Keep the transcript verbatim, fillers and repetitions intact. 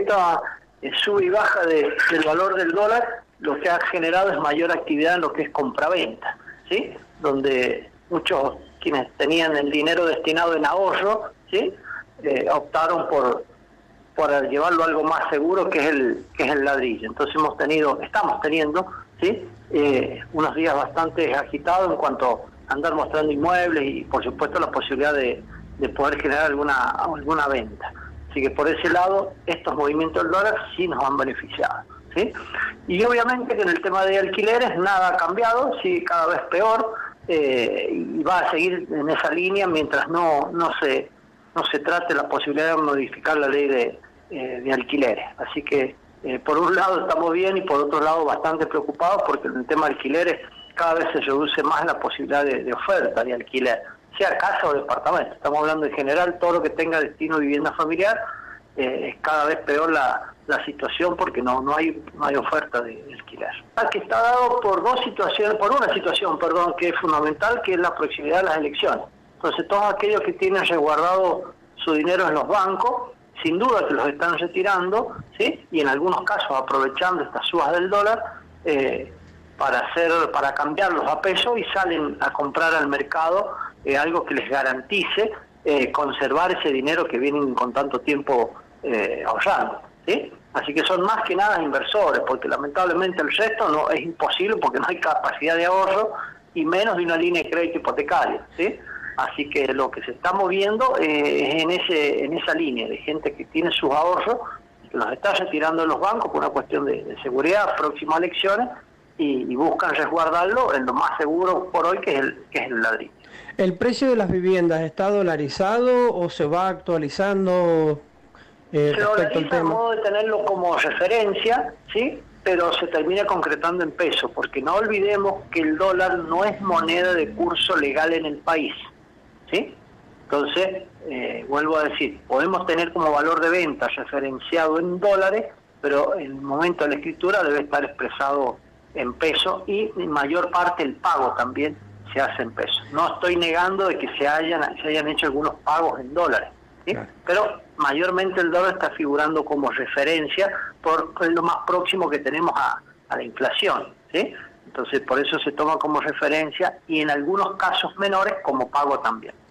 esta eh, sube y baja de, del valor del dólar lo que ha generado es mayor actividad en lo que es compraventa, ¿sí? Donde muchos quienes tenían el dinero destinado en ahorro, ¿sí? Eh, optaron por, por llevarlo a algo más seguro que es el que es el ladrillo. Entonces hemos tenido, estamos teniendo, ¿sí? Eh, unos días bastante agitados en cuanto a andar mostrando inmuebles y por supuesto la posibilidad de, de poder generar alguna alguna venta. Así que por ese lado estos movimientos del dólar sí nos han beneficiado, ¿sí? Y obviamente que en el tema de alquileres nada ha cambiado, sí, cada vez peor, eh, y va a seguir en esa línea mientras no no se no se trate la posibilidad de modificar la ley de, eh, de alquileres. Así que eh, por un lado estamos bien y por otro lado bastante preocupados porque en el tema de alquileres cada vez se reduce más la posibilidad de, de oferta de alquiler, sea casa o departamento. Estamos hablando en general, todo lo que tenga destino a vivienda familiar, eh, es cada vez peor la, la situación porque no no hay no hay oferta de, de alquiler. Que está dado por dos situaciones, por una situación, perdón, que es fundamental, que es la proximidad de las elecciones. Entonces todos aquellos que tienen resguardado su dinero en los bancos, sin duda que los están retirando, ¿sí? Y en algunos casos aprovechando estas subas del dólar eh, para hacer, para cambiarlos a pesos y salen a comprar al mercado eh, algo que les garantice eh, conservar ese dinero que vienen con tanto tiempo eh, ahorrando, ¿sí? Así que son más que nada inversores, porque lamentablemente el resto no es imposible porque no hay capacidad de ahorro y menos de una línea de crédito hipotecaria, ¿sí? Así que lo que se está moviendo eh, es en ese en esa línea de gente que tiene sus ahorros, que los está retirando de los bancos por una cuestión de, de seguridad, próximas elecciones, y, y buscan resguardarlo en lo más seguro por hoy, que es el, que es el ladrillo. ¿El precio de las viviendas está dolarizado o se va actualizando eh, se respecto al tema? Se modo de tenerlo como referencia, ¿sí? Pero se termina concretando en pesos, porque no olvidemos que el dólar no es moneda de curso legal en el país, ¿sí? Entonces, eh, vuelvo a decir, podemos tener como valor de venta referenciado en dólares, pero en el momento de la escritura debe estar expresado en pesos y en mayor parte el pago también se hace en pesos. No estoy negando de que se hayan, se hayan hecho algunos pagos en dólares, ¿sí? Claro. Pero mayormente el dólar está figurando como referencia por lo más próximo que tenemos a, a la inflación, ¿sí? Entonces por eso se toma como referencia y en algunos casos menores como pago también.